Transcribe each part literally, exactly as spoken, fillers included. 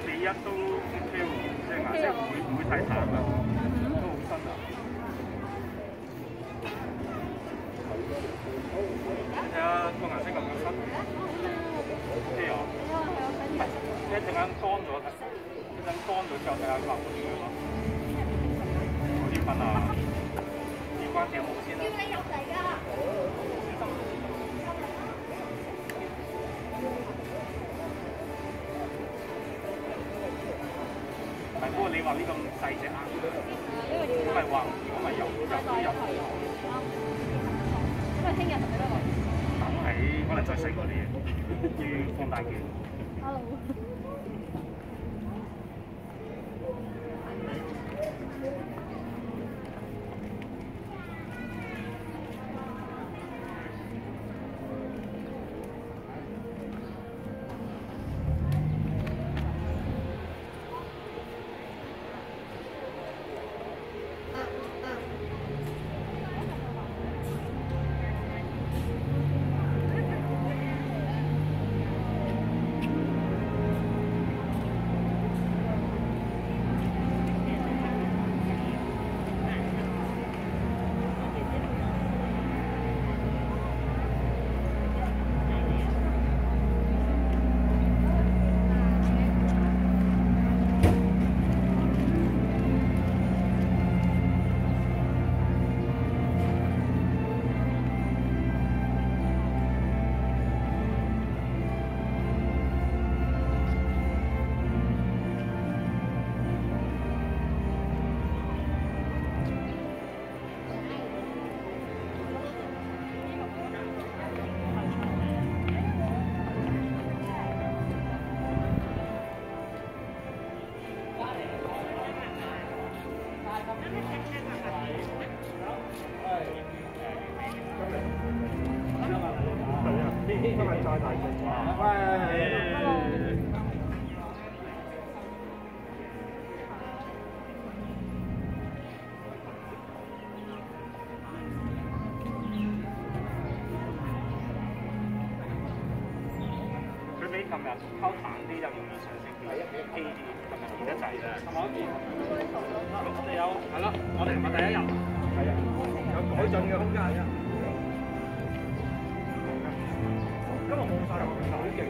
四一都 OK 喎，即係顏色唔會唔會太淡啊，都好新啊。你睇下個顏色夠唔夠新 ？OK 啊。一陣間乾咗，一陣乾咗之後睇下畫會點樣咯。好啲粉啊！要關條毛先啦。叫你入嚟㗎。係，不過你話呢咁細隻啱，咁咪話如果咪油就都有。因為聽日同你都來。等係可能再細嗰啲嘢，要放大鏡。Hello。今日溝淡啲就容易上升啲，稀啲，今日熱得滯啫。係咪？我哋有係咯，我哋唔係第一日，係啊，有改進嘅空間啊。今日冇晒好勁，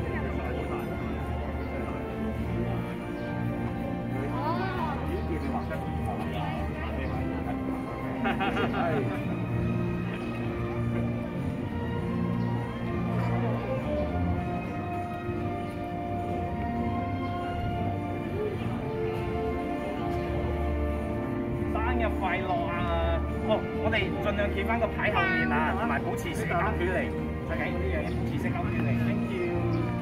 哦，點見你畫得好啊？係。快樂啊！哦，我哋盡量企翻個牌後面啊，同埋保持社交距離，最緊要呢樣嘢，保持社交距離。Thank you。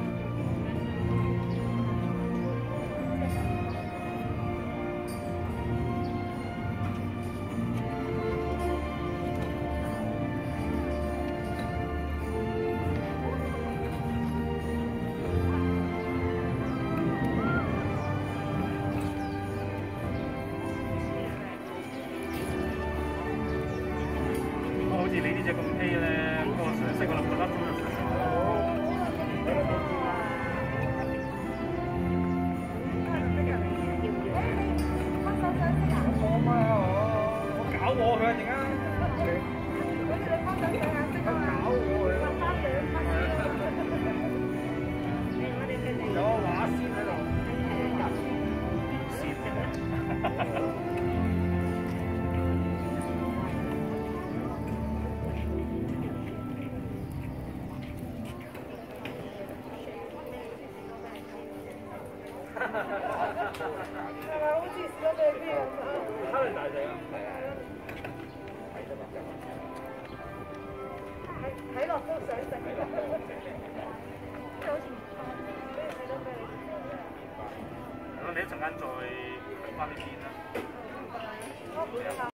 好似你呢隻咁稀咧，個常識我諗覺得都有常識。我搞我佢啊！陣間。搞我佢。有個畫先喺度。電線。係咪好似少咗對邊咁啊？差唔大隻啊！係啊，係啫嘛。睇睇落都想食。睇落都想食。即係好似唔翻，俾你睇到俾你見到嘅。咁你一陣間再睇翻呢邊啦。我唔會啊。